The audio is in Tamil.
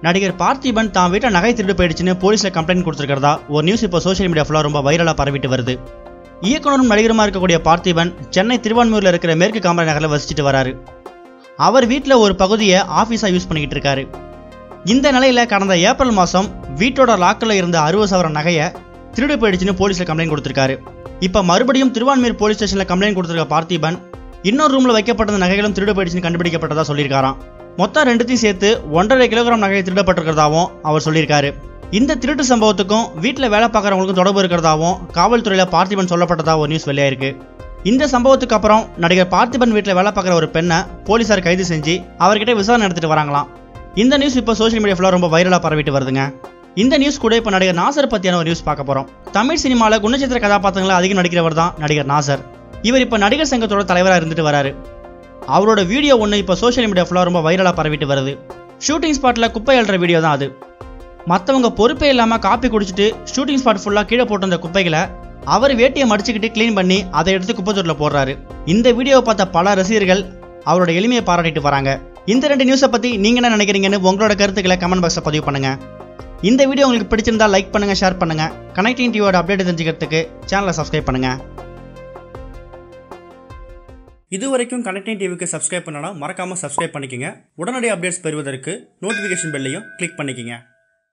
நடிகர் பார்த்திபன் தான் வீட்டில் நகை திருடு போயிடுச்சுன்னு போலீஸில் கம்ப்ளைண்ட் கொடுத்துருக்கிறதா ஒரு நியூஸ் இப்போ சோஷியல் மீடியா ஃபுல்லாக ரொம்ப வைரலாக பரவிட்டு வருது. இயக்குனரும் நடிகருமா இருக்கக்கூடிய பார்த்திபன் சென்னை திருவான்மியூரில் இருக்கிற மேற்கு காமராஜ் நகரில் வசிச்சுட்டு வராரு. அவர் வீட்டில் ஒரு பகுதியை ஆஃபீஸாக யூஸ் பண்ணிக்கிட்டு இருக்காரு. இந்த நிலையில் கடந்த ஏப்ரல் மாதம் வீட்டோட லாக்கில் இருந்த 60 சவரன் நகையை திருடு போயிடுச்சுன்னு போலீஸில் கம்ப்ளைண்ட் கொடுத்துருக்காரு. இப்போ மறுபடியும் திருவான்மியூர் போலீஸ் ஸ்டேஷனில் கம்ப்ளைண்ட் கொடுத்துருக்க பார்த்திபன் இன்னொரு ரூமில் வைக்கப்பட்ட நகைகளும் திருடு போயிடுச்சுன்னு கண்டுபிடிக்கப்பட்டதா சொல்லியிருக்காராம். மொத்தம் ரெண்டுத்தையும் சேர்த்து 1.5 கிலோகிராம் நகை திருடப்பட்டிருக்கிறதாவும் அவர் சொல்லியிருக்காரு. இந்த திருட்டு சம்பவத்துக்கும் வீட்டில் வேலை பார்க்குறவங்களுக்கும் தொடர்பு இருக்கிறதாவும் காவல்துறையில் பார்த்திபன் சொல்லப்பட்டதா ஒரு நியூஸ் வெளியாயிருக்கு. இந்த சம்பவத்துக்கு அப்புறம் நடிகர் பார்த்திபன் வீட்டில் வேலை பார்க்குற ஒரு பெண்ணை போலீஸார் கைது செஞ்சு அவர்கிட்ட விசாரணை நடத்திட்டு வராங்களாம். இந்த நியூஸ் இப்போ சோஷியல் மீடியா ஃபுல்லாக ரொம்ப வைரலாக பரவிட்டு வருதுங்க. இந்த நியூஸ் கூட இப்போ நடிகர் நாசர் பற்றியான ஒரு நியூஸ் பார்க்க போகிறோம். தமிழ் சினிமாவில் குணச்சித்திர கதாபாத்திரங்களை அதிகம் நடிக்கிறவர் தான் நடிகர் நாசர். இவர் இப்போ நடிகர் சங்கத்தோட தலைவராக இருந்துட்டு வராரு. அவரோட வீடியோ ஒன்று இப்போ சோஷியல் மீடியா ஃபுல்லாக ரொம்ப வைரலாக பரவிட்டு வருது. ஷூட்டிங் ஸ்பாட்டில் குப்பை அள்ளுற வீடியோ தான் அது. மற்றவங்க பொறுப்பே இல்லாமல் காப்பி குடிச்சிட்டு ஷூட்டிங் ஸ்பாட் ஃபுல்லாக கீழே போட்டிருந்த குப்பைகளை அவர் வேட்டியை மடிச்சுக்கிட்டு க்ளீன் பண்ணி அதை எடுத்து குப்பை தொட்டில் போடுறாரு. இந்த வீடியோவை பார்த்த பல ரசிகர்கள் அவரோட எளிமையை பாராட்டிட்டு வராங்க. இந்த 2 நியூஸை பற்றி நீங்கள் என்ன நினைக்கிறீங்கன்னு உங்களோட கருத்துக்களை கமெண்ட் பாக்ஸில் பதிவு பண்ணுங்க. இந்த வீடியோ உங்களுக்கு பிடிச்சிருந்தா லைக் பண்ணுங்க, ஷேர் பண்ணுங்க. கனெக்டிங் டிவியோட அப்டேட் தெரிஞ்சுக்கிறதுக்கு சேனலை சப்ஸ்கிரைப் பண்ணுங்க. இதுவரைக்கும் கனெக்டிங் டிவிக்கு சப்ஸ்கிரைப் பண்ணனா மறக்காம சப்ஸ்கிரைப் பண்ணிக்கங்க. உடனடி அப்டேட்ஸ் பெறுவதற்கு நோட்டிஃபிகேஷன் பெல்லையும் கிளிக் பண்ணிக்கங்க.